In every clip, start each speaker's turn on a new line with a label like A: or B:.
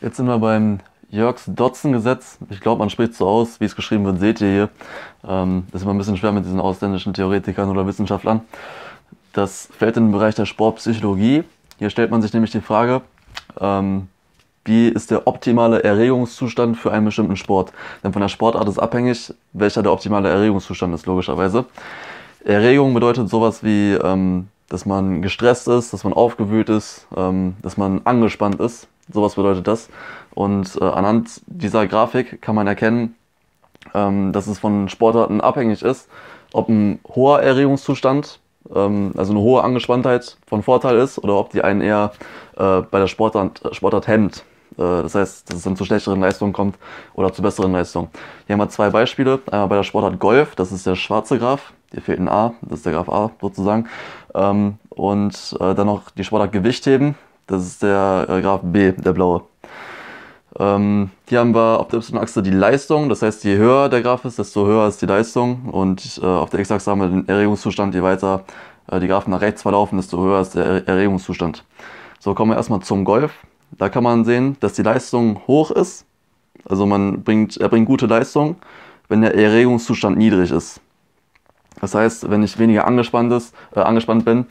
A: Jetzt sind wir beim Yerkes-Dodson-Gesetz. Ich glaube, man spricht so aus, wie es geschrieben wird, seht ihr hier. Das ist immer ein bisschen schwer mit diesen ausländischen Theoretikern oder Wissenschaftlern. Das fällt in den Bereich der Sportpsychologie. Hier stellt man sich nämlich die Frage, wie ist der optimale Erregungszustand für einen bestimmten Sport? Denn von der Sportart ist abhängig, welcher der optimale Erregungszustand ist, logischerweise. Erregung bedeutet sowas wie, dass man gestresst ist, dass man aufgewühlt ist, dass man angespannt ist. Sowas bedeutet das. Und anhand dieser Grafik kann man erkennen, dass es von Sportarten abhängig ist, ob ein hoher Erregungszustand, also eine hohe Angespanntheit von Vorteil ist, oder ob die einen eher bei der Sportart hemmt. Das heißt, dass es dann zu schlechteren Leistungen kommt oder zu besseren Leistungen. Hier haben wir zwei Beispiele. Einmal bei der Sportart Golf, das ist der schwarze Graph. Hier fehlt ein A, das ist der Graph A sozusagen. Und dann noch die Sportart Gewichtheben, das ist der Graph B, der blaue. Hier haben wir auf der Y-Achse die Leistung, das heißt, je höher der Graph ist, desto höher ist die Leistung. Und auf der X-Achse haben wir den Erregungszustand, je weiter die Graphen nach rechts verlaufen, desto höher ist der Erregungszustand. So, kommen wir erstmal zum Golf. Da kann man sehen, dass die Leistung hoch ist. Also er bringt gute Leistung, wenn der Erregungszustand niedrig ist. Das heißt, wenn ich weniger angespannt bin,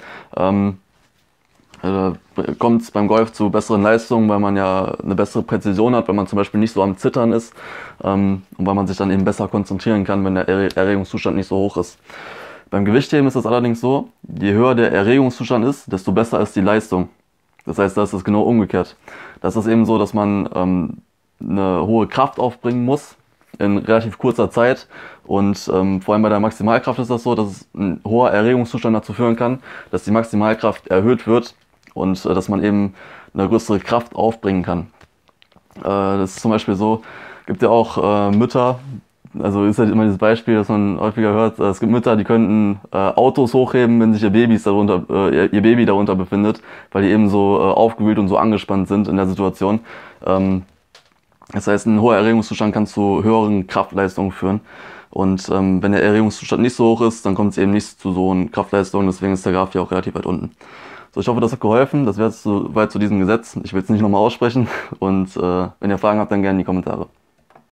A: kommt es beim Golf zu besseren Leistungen, weil man ja eine bessere Präzision hat, wenn man zum Beispiel nicht so am Zittern ist und weil man sich dann eben besser konzentrieren kann, wenn der Erregungszustand nicht so hoch ist. Beim Gewichtheben ist es allerdings so, je höher der Erregungszustand ist, desto besser ist die Leistung. Das heißt, da ist es genau umgekehrt. Das ist eben so, dass man eine hohe Kraft aufbringen muss in relativ kurzer Zeit. Und vor allem bei der Maximalkraft ist das so, dass ein hoher Erregungszustand dazu führen kann, dass die Maximalkraft erhöht wird und dass man eben eine größere Kraft aufbringen kann. Das ist zum Beispiel so, gibt ja auch Mütter, also ist halt immer dieses Beispiel, das man häufiger hört, es gibt Mütter, die könnten Autos hochheben, wenn sich ihr Baby darunter befindet, weil die eben so aufgewühlt und so angespannt sind in der Situation. Das heißt, ein hoher Erregungszustand kann zu höheren Kraftleistungen führen. Und wenn der Erregungszustand nicht so hoch ist, dann kommt es eben nicht zu so hohen Kraftleistungen, deswegen ist der Graph hier auch relativ weit unten. So, ich hoffe, das hat geholfen. Das wäre jetzt soweit zu diesem Gesetz. Ich will es nicht nochmal aussprechen und wenn ihr Fragen habt, dann gerne in die Kommentare.